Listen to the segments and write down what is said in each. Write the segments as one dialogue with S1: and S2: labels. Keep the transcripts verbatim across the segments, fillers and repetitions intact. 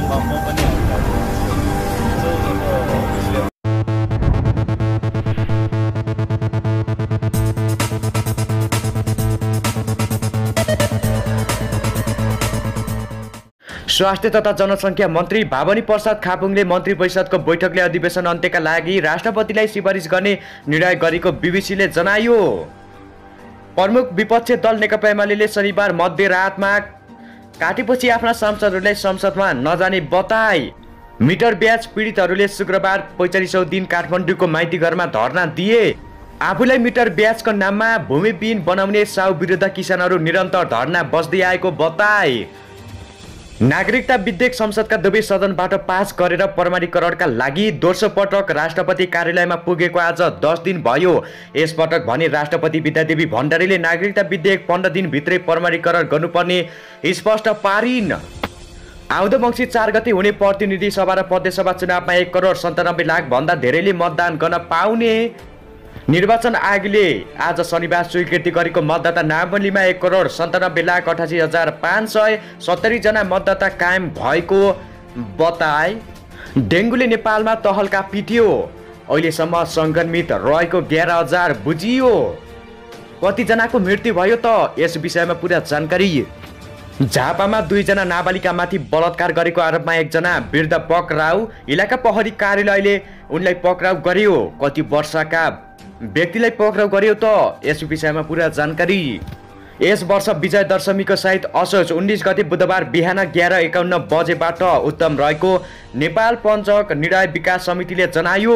S1: म पनि
S2: स्वास्थ्य तथा जनसङ्ख्या मन्त्री भवानी प्रसाद खापुङले मन्त्री परिषदको बैठकले अधिवेशन अन्त्यका लागि राष्ट्रपतिलाई सिफारिस गर्ने निर्णय गरेको बीबीसीले जनायो। प्रमुख विपक्षी दल नेकपा एमाले शनिबार मध्यरातमा काटेपछि आफ्ना सांसदहरूलाई संसदमा नजाने बताए। मिटर ब्याज पीडितहरूले शुक्रबार पैँचालिसौँ दिन काठमाडौँको माइती घरमा धरना दिए। आफूलाई मिटर ब्याजको नाममा भूमिविहीन बनाउने साउ विरुद्ध किसानहरू निरन्तर धरना बस्दै आएको बताए। नागरिकता विधेयक संसदका दुवै सदनबाट पास गरेर प्रमाणीकरणका लागि दोस्रो पटक राष्ट्रपति कार्यालयमा पुगेको आज दस दिन भयो। यसपटक भने राष्ट्रपति विद्यादेवी भण्डारीले नागरिकता विधेयक पन्ध्र दिनभित्रै प्रमाणीकरण गर्नुपर्ने स्पष्ट पारिन्। आउँदो मङ्सिर चार गते हुने प्रतिनिधि सभा र प्रदेशसभा चुनावमा एक करोड सन्तानब्बे लाख भन्दा धेरैले मतदान गर्न पाउने निर्वाचन आयोगले आज शनिबार स्वीकृति गरेको मतदाता नामावलीमा एक करोड सन्तानब्बे लाख अठासी हजार पाँच सय सत्तरी जना मतदाता कायम भएको बताए। डेङ्गुले नेपालमा तहल्का पिट्यो। अहिलेसम्म सङ्क्रमित रहेको एघार हजार बुझियो। कतिजनाको मृत्यु भयो त यस विषयमा पुरा जानकारी। झापामा दुईजना नाबालिकामाथि बलात्कार गरेको आरोपमा एकजना वृद्ध पक्राउ। इलाका प्रहरी कार्यालयले उनलाई पक्राउ गर्यो। कति वर्षका व्यक्तिलाई पक्राउ गर्यो त यस विषयमा पुरा जानकारी। यस वर्ष विजय दशमीको सहित असोज उन्नाइस गते बुधबार बिहान एघार एकाउन्न बजेबाट उत्तम रहेको नेपाल पञ्चक निर्णय विकास समितिले जनायो।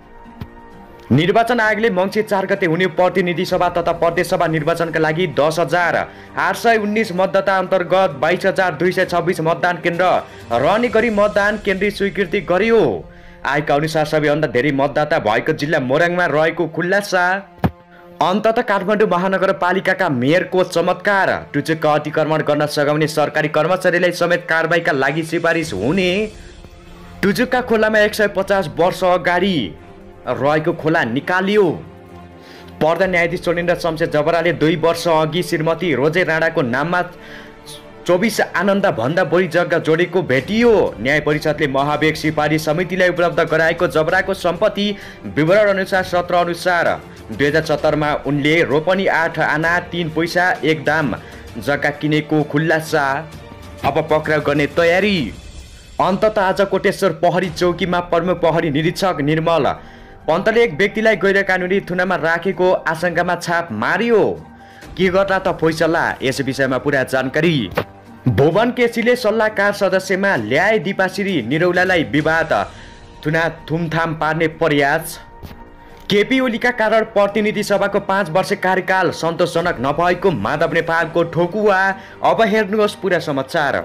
S2: निर्वाचन आयोगले मङ्सिर चार गते हुने प्रतिनिधि सभा तथा प्रदेशसभा निर्वाचनका लागि दस हजार आठ सय उन्नाइस मतदाता अन्तर्गत बाइस हजार दुई सय छब्बिस मतदान केन्द्र रहने गरी मतदान केन्द्र स्वीकृति गर्यो। आयोगका अनुसार सबैभन्दा धेरै मतदाता भएको जिल्ला मोरङमा रहेको खुल्लासा। अन्तत काठमाडौँ महानगरपालिकाका मेयरको चमत्कार। टुचुक्क अतिक्रमण गर्न सघाउने सरकारी कर्मचारीलाई समेत कारबाहीका लागि सिफारिस हुने। टुचुक्का खोलामा एक सय पचास वर्ष अगाडि रहेको खोला निकालियो। प्रधान न्यायाधीश चोलेन्द्र शमशेर जबराले दुई वर्ष अघि श्रीमती रोजे राणाको नाममा चौबिस आनन्द भन्दा बढी जग्गा जोडेको भेटियो। न्याय परिषदले महाभियोग सिफारिस समितिलाई उपलब्ध गराएको जबराको सम्पत्ति विवरण अनुसार सत्र अनुसार दुई हजार सत्तरमा उनले रोपनी आठ आना तीन पैसा एक दाम जग्गा किनेको खुल्लासा। अब पक्राउ गर्ने तयारी। अन्तत आज कोटेश्वर प्रहरी चौकीमा प्रमुख प्रहरी निरीक्षक निर्मल पन्तले एक व्यक्तिलाई गैर कानुनी थुनामा राखेको आशंकामा छाप मारियो। के गर्दा त फैसला यस विषयमा पुरा जानकारी। भुवन केसीले सल्लाहकार सदस्यमा ल्याए दिपाश्री निरौलालाई विवाद थुना थुमथाम पार्ने प्रयास। केपी ओलीका कारण प्रतिनिधि सभाको पाँच वर्ष कार्यकाल सन्तोषजनक नभएको माधव नेपालको ठोकुवा। अब हेर्नुहोस् पुरा समाचार।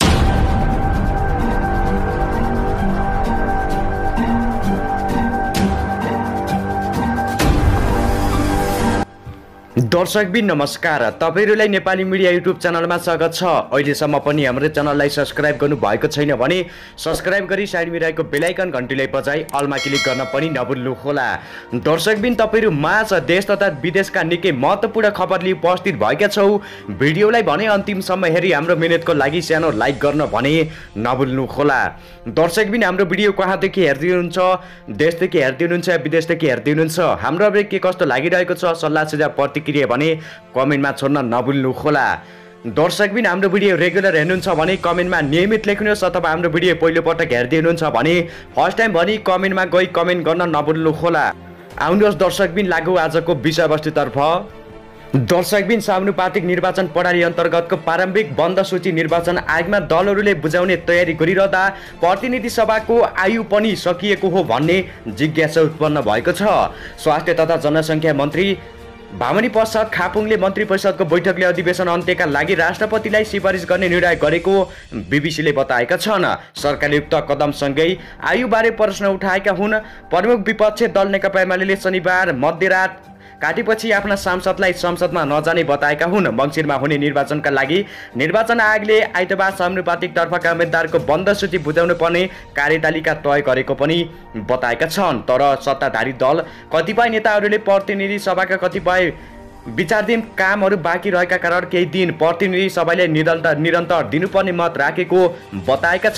S2: दर्शकबिन नमस्कार, तपाईहरुलाई नेपाली मिडिया युट्युब च्यानलमा स्वागत छ। अहिलेसम्म पनि हाम्रो च्यानललाई सब्स्क्राइब गर्नु भएको छैन भने सब्स्क्राइब गरी साइडमा रहेको बेल आइकन घण्टीलाई बजाई अलमा क्लिक गर्न पनि नभुल्नु होला। दर्शकबिन तपाईहरु माझ देश तथा विदेशका निकै महत्त्वपूर्ण खबर लिई उपस्थित भएका छौ। भिडियोलाई भने अन्तिमसम्म हेरी हाम्रो मेहनतको लागि सानो लाइक गर्न भने नभुल्नु होला। दर्शकबिन हाम्रो भिडियो कहाँदेखि हेर्दै हुनुहुन्छ, देशदेखि हेर्दै हुनुहुन्छ या विदेशदेखि हेर्दै हुनुहुन्छ, हाम्रो अब के कस्तो लागिरहेको छ सल्लाह सुझाव प्रतिक्रिया भने कमेन्टमा छोड्न नभुल्नु होला। दर्शकबिन हाम्रो भिडियो रेगुलर हेर्नुहुन्छ भने कमेन्टमा नियमित लेख्नुहोस्, अथवा हाम्रो भिडियो पहिलो पटक हेर्दै हुनुहुन्छ भने फर्स्ट टाइम भनी कमेन्टमा गई कमेन्ट गर्न नभुल्नु होला। आउनुहोस् दर्शकबिन लागु आजको विषयवस्तुतर्फ। दर्शकबिन समानुपातिक निर्वाचन प्रणाली अन्तर्गतको प्रारम्भिक बन्द सूची निर्वाचन आयोगमा दलहरूले बुझाउने तयारी गरिरहँदा प्रतिनिधि सभाको आयु पनि सकिएको हो भन्ने जिज्ञासा उत्पन्न भएको छ। स्वास्थ्य तथा जनसङ्ख्या मन्त्री भवानी प्रसाद खापुङले मन्त्री परिषदको बैठकले अधिवेशन अन्त्यका लागि राष्ट्रपतिलाई सिफारिस गर्ने निर्णय गरेको बीबीसीले बताएका छन्। सरकारले उक्त कदमसँगै आयुबारे प्रश्न उठाएका हुन्। प्रमुख विपक्षी दल नेकपा एमाले शनिबार मध्यरात काटेपछि आफ्ना सांसदलाई संसदमा नजाने बताएका हुन्। मङ्सिरमा हुने निर्वाचनका लागि निर्वाचन आयोगले आइतबार समानुपातिक तर्फका उम्मेद्वारको बन्द सूची बुझाउनु पर्ने कार्यतालिका तय गरेको पनि बताएका छन्। तर सत्ताधारी दल कतिपय नेताहरूले प्रतिनिधि सभाका कतिपय विचाराधीन कामहरू बाँकी रहेका कारण केही दिन प्रतिनिधि सभाले निरन्तर निरन्तर दिनुपर्ने मत राखेको बताएका छन्।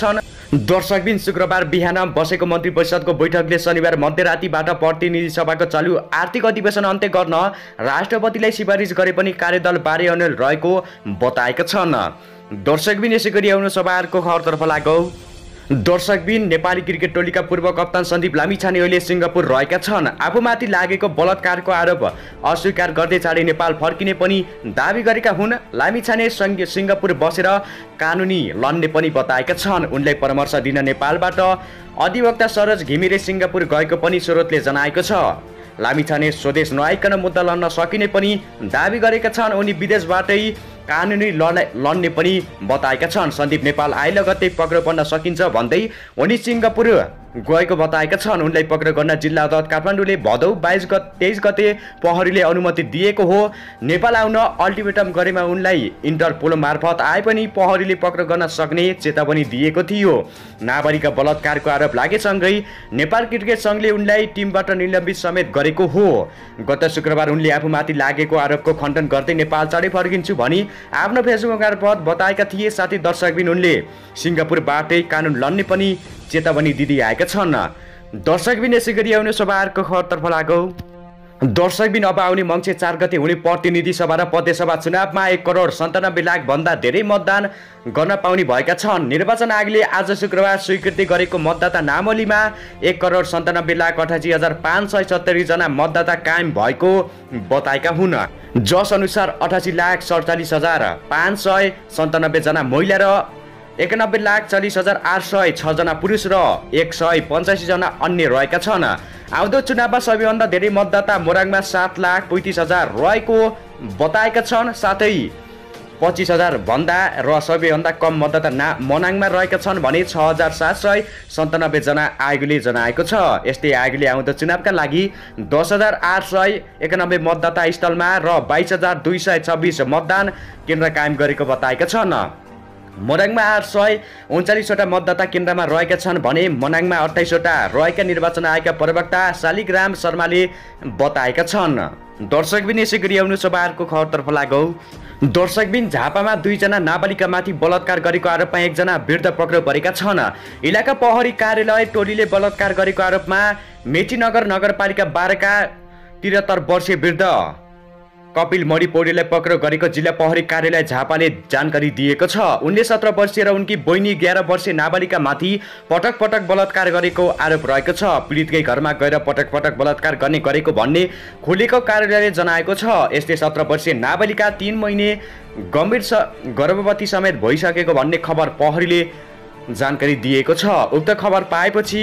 S2: दर्शकबिन शुक्रबार बिहान बसेको मन्त्री परिषदको बैठकले शनिबार मध्यरातिबाट प्रतिनिधि सभाको चालु आर्थिक अधिवेशन अन्त्य गर्न राष्ट्रपतिलाई सिफारिस गरे पनि कार्यदल बारे अनल रहेको बताएका छन्। दर्शकबिन यसै गरी आउनु सभाको खबरतर्फ लागौँ। दर्शकबिन नेपाली क्रिकेट टोलीका पूर्व कप्तान सन्दीप लामिछाने अहिले सिङ्गापुर रहेका छन्। आफूमाथि लागेको बलात्कारको आरोप अस्वीकार गर्दै चाँडै नेपाल फर्किने पनि दावी गरेका हुन्। लामिछाने सिङ्गापुर बसेर कानुनी लड्ने पनि बताएका छन्। उनलाई परामर्श दिन नेपालबाट अधिवक्ता सरोज घिमिरे सिङ्गापुर गएको पनि स्रोतले जनाएको छ। लामिछाने स्वदेश नआइकन मुद्दा लड्न सकिने पनि दावी गरेका छन्। उनी विदेशबाटै कानुनी लडाइ लड्ने पनि बताएका छन्। सन्दीप नेपाल आए लगत्तै पक्राउ पर्न सकिन्छ भन्दै उनी सिङ्गापुर गएको बताएका छन्। उनलाई पक्राउ गर्न जिल्ला अदालत काठमाडौँले भदौ बाइस गत तेइस गते प्रहरीले अनुमति दिएको हो। नेपाल आउन अल्टिमेटम गरेमा उनलाई इन्टरपोल मार्फत आए पनि प्रहरीले पक्राउ गर्न सक्ने चेतावनी दिएको थियो। नाबालिका बलात्कारको आरोप लागेसँगै नेपाल क्रिकेट सङ्घले उनलाई टिमबाट निलम्बित समेत गरेको हो। गत शुक्रबार उनले आफूमाथि लागेको आरोपको खण्डन गर्दै नेपाल चाँडै फर्किन्छु भनी आफ्नो फेसबुक मार्फत बताएका थिए। साथै दर्शकबिन उनले सिङ्गापुरबाटै कानुन लड्ने पनि चेतावनी दिँदै आएका छन्। दर्शकबिन यसै गरी आउने सभाहरूको खबरतर्फ लागौँ। दर्शकबिन अब आउने मङ्सिर चार गते हुने प्रतिनिधि सभा र प्रदेशसभा चुनावमा एक करोड सन्तानब्बे लाख भन्दा धेरै मतदान गर्न पाउने भएका छन्। निर्वाचन आयोगले आज शुक्रबार स्वीकृति गरेको मतदाता नामावलीमा एक करोड सन्तानब्बे लाख अठासी हजार पाँच सय सत्तरी जना मतदाता कायम भएको बताएका हुन्। जस अनुसार अठासी लाख सडचालिस हजार पाँच सय सन्तानब्बे जना महिला र एकानब्बे लाख चालिस हजार आठ सय छ जना पुरुष र एक सय पञ्चासी जना अन्य रहेका छन्। आउँदो चुनावमा सबैभन्दा धेरै मतदाता मोराङमा सात लाख पैँतिस हजार रहेको बताएका छन्। साथै पच्चिस हजार भन्दा र सबैभन्दा कम मतदाता ना मनाङमा रहेका छन् भने छ हजार सात सय सन्तानब्बे जना आयोगले जनाएको छ। यस्तै आयोगले आउँदो चुनावका लागि दस हजार आठ सय एकानब्बे मतदाता स्थलमा र बाइस हजार दुई सय छब्बिस मतदान केन्द्र कायम गरेको बताएका छन्। मोराङमा आठ सय उन्चालिसवटा मतदाता केन्द्रमा रहेका छन् भने मनाङमा अट्ठाइसवटा रहेका निर्वाचन आयोगका प्रवक्ता शालिग्राम शर्माले बताएका छन्। दर्शकबिन यसै गरी आउनु सभाहरूको खबरतर्फ लागौँ। दर्शकबिन झापामा दुईजना नाबालिकामाथि बलात्कार गरेको आरोपमा एकजना वृद्ध पक्राउ परेका छन्। इलाका प्रहरी कार्यालय टोलीले बलात्कार गरेको आरोपमा मेचीनगर नगरपालिका बाह्रका त्रिहत्तर वर्षीय वृद्ध कपिल मणि पौडेललाई पक्राउ गरेको जिल्ला प्रहरी कार्यालय झापाले जानकारी दिएको छ। उनले सत्र वर्षीय र उनकी बहिनी एघार वर्षीय नाबालिकामाथि पटक पटक बलात्कार गरेको आरोप रहेको छ। पीडितकै घरमा गएर पटक पटक बलात्कार गर्ने गरेको भन्ने खुलेको कार्यालयले जनाएको छ। यस्तै सत्र वर्षीय नाबालिका तीन महिने गम्भीर गर्भवती समेत भइसकेको भन्ने खबर प्रहरीले जानकारी दिएको छ। उक्त खबर पाएपछि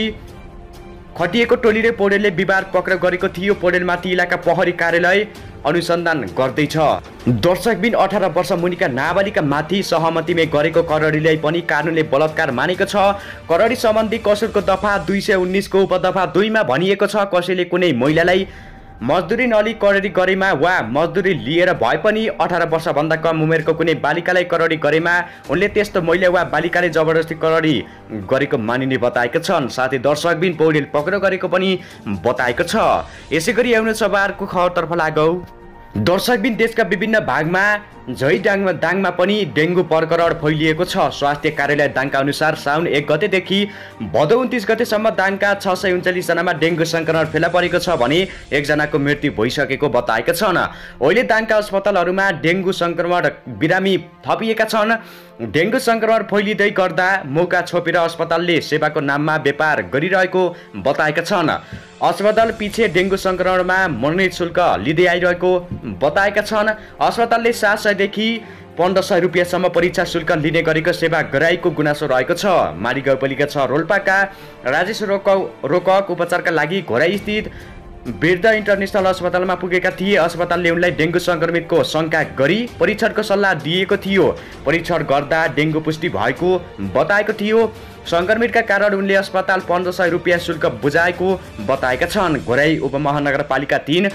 S2: खटिएको टोलीले पौडेलले बिहिबार पक्राउ गरेको थियो। पौडेलमाथि इलाका प्रहरी कार्यालय अनुसन्धान गर्दैछ। दर्शकबिन अठार वर्ष मुनिका नाबालिका माथि सहमतिमै गरेको करडीले पनि कानुनले बलात्कार मानेको छ। करडी सम्बन्धी कसुरको दफा दुई सय उन्नाइसको उपदफा दुईमा भनिएको छ, कसैले कुनै महिलालाई मजदुरी नलिई करडी गरेमा वा मजदुरी लिएर भए पनि अठार वर्षभन्दा कम उमेरको कुनै बालिकालाई करडी गरेमा उनले त्यस्तो महिला वा बालिकाले जबरजस्ती करडी गरेको मानिने बताएका छन्। साथै दर्शकबिन पौडेल पक्राउ गरेको पनि बताएको छ। यसै गरी आउने सभाहरूको खबरतर्फ लागौँ। दर्शकबिन देशका विभिन्न भागमा झैडाङमा दाङमा पनि डेङ्गु प्रकरण फैलिएको छ। स्वास्थ्य कार्यालय दाङका अनुसार साउन एक गतेदेखि भदौ उन्तिस गतेसम्म दाङका छ सय उन्चालिस जनामा डेङ्गु संक्रमण फेला परेको छ भने एकजनाको मृत्यु भइसकेको बताएका छन्। अहिले दाङका अस्पतालहरूमा डेङ्गु संक्रमण बिरामी थपिएका छन्। डेङ्गु संक्रमण फैलिँदै गर्दा मौका छोपेर अस्पतालले सेवाको नाममा व्यापार गरिरहेको बताएका छन्। अस्पताल पछि डेङ्गु संक्रमणमा मनोनीत शुल्क लिँदै आइरहेको बताएका छन्। अस्पतालले सात सयदेखि पन्ध्र सय रुपियाँसम्म परीक्षा शुल्क लिने गरेको सेवा गराएको गुनासो रहेको छ। माडी गाउँपालिका छ रोल्पाका राजेश रोकक रोकक उपचारका लागि घोराई स्थित वृद्ध इन्टरनेसनल अस्पतालमा पुगेका थिए। अस्पतालले उनलाई डेङ्गु संक्रमितको शङ्का गरी परीक्षणको सल्लाह दिएको थियो। परीक्षण गर्दा डेङ्गु पुष्टि भएको बताएको थियो। संक्रमितका कारण उनले अस्पताल पन्ध्र सय रुपियाँ शुल्क बुझाएको बताएका छन्। घोराई उपमहानगरपालिका तीन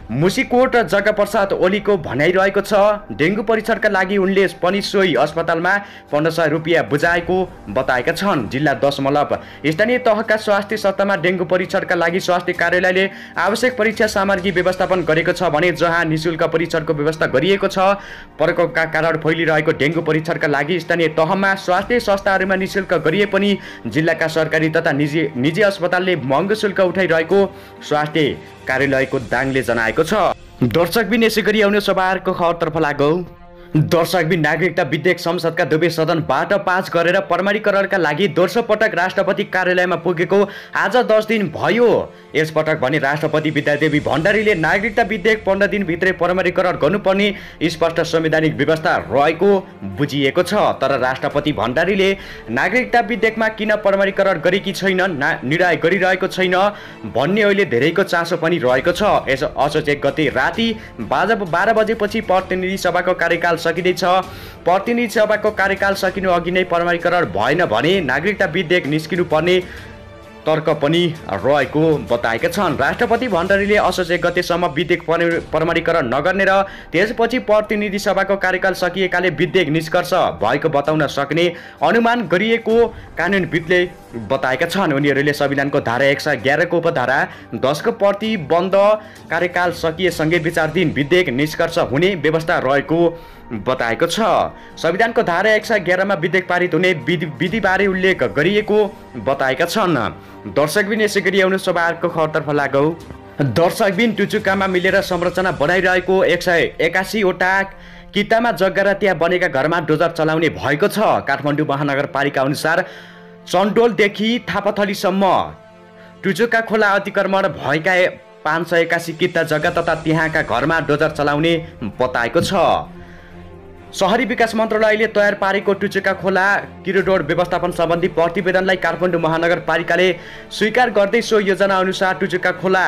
S2: मुसिकोट जग्गाप्रसाद ओलीको भनाइरहेको छ डेङ्गु परीक्षणका लागि उनले पनि सोही अस्पतालमा पन्ध्र सय रुपियाँ बुझाएको बताएका छन्। जिल्ला दशमलव स्थानीय तहका स्वास्थ्य सत्तामा डेङ्गु परीक्षणका लागि स्वास्थ्य कार्यालयले आवश्यक परीक्षा सामग्री व्यवस्थापन गरेको छ भने जहाँ निशुल्क परीक्षणको व्यवस्था गरिएको छ। प्रकोपका कारण फैलिरहेको डेङ्गु परीक्षणका लागि स्थानीय तहमा स्वास्थ्य संस्थाहरूमा निशुल्क गरिए पनि जिल्लाका सरकारी तथा निजी निजी अस्पतालले महँगो शुल्क उठाइरहेको स्वास्थ्य कार्यालयको दाङले जनाएको छ। दर्शकबिन यसै गरी आउने सभाको खबरतर्फ लागौ। दर्शकबिन नागरिकता विधेयक संसदका दुवै सदनबाट पास गरेर प्रमाणीकरणका लागि दोस्रो पटक राष्ट्रपति कार्यालयमा पुगेको आज दस दिन भयो। यसपटक भने राष्ट्रपति विद्यादेवी भण्डारीले नागरिकता विधेयक पन्ध्र दिनभित्रै प्रमाणीकरण गर्नुपर्ने स्पष्ट संवैधानिक व्यवस्था रहेको बुझिएको छ। तर राष्ट्रपति भण्डारीले नागरिकता विधेयकमा किन प्रमाणीकरण गरेकी छैन, निर्णय गरिरहेको छैन भन्ने अहिले धेरैको चासो पनि रहेको छ। यस असोज एक गते राति बाह्र बजेपछि प्रतिनिधि सभाको कार्यकाल सकिँदैछ। प्रतिनिधि सभाको कार्यकाल सकिनु अघि नै प्रमाणीकरण भएन भने नागरिकता विधेयक निस्किनु पर्ने तर्क पनि रहेको बताएका छन्। राष्ट्रपति भण्डारीले असोज एक गतेसम्म विधेयक प्रमाणीकरण नगर्ने र त्यसपछि प्रतिनिधि सभाको कार्यकाल सकिएकाले विधेयक निष्कर्ष भएको बताउन सक्ने अनुमान गरिएको कानुनविदले बताएका छन्। उनीहरूले संविधानको धारा एक सय एघारको उपधारा दसको प्रतिबन्ध कार्यकाल सकिएसँगै विचार दिन विधेयक निष्कर्ष हुने व्यवस्था रहेको बताएको छ। संविधानको धारा एक सय एघारमा विधेयक पारित हुने विधिबारे उल्लेख गरिएको बताएका छन्। दर्शकबिन यसै गरी आउनु सभाको खबरतर्फ लागौ। दर्शकबिन टुचुकामा मिलेर संरचना बनाइरहेको एक सय एकासीवटा कितामा जग्गा र त्यहाँ बनेका घरमा डोजर चलाउने भएको छ। काठमाडौँ महानगरपालिका अनुसार चन्डोलदेखि थापाथलीसम्म टुचुका खोला अतिक्रमण भएका पाँच सय एकासी किता जग्गा तथा त्यहाँका घरमा डोजर चलाउने बताएको छ। शहरी विकास मन्त्रालयले तयार पारेको टुचुका खोला किरोडोर व्यवस्थापन सम्बन्धी प्रतिवेदनलाई काठमाडौँ महानगरपालिकाले स्वीकार गर्दै सो योजना अनुसार टुचुका खोला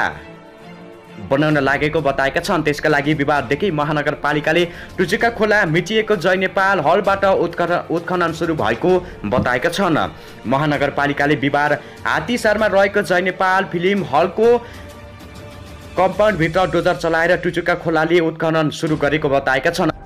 S2: बनाउन लागेको बताएका छन्। त्यसका लागि विवाददेखि महानगरपालिकाले टुचुका खोला मिचिएको जय नेपाल हलबाट उत्खनन सुरु भएको बताएका छन्। महानगरपालिकाले बिहिबार हात्तीसारमा रहेको जय नेपाल फिल्म हलको कम्पाउन्डभित्र डोजर चलाएर टुचुका खोलाले उत्खनन सुरु गरेको बताएका छन्।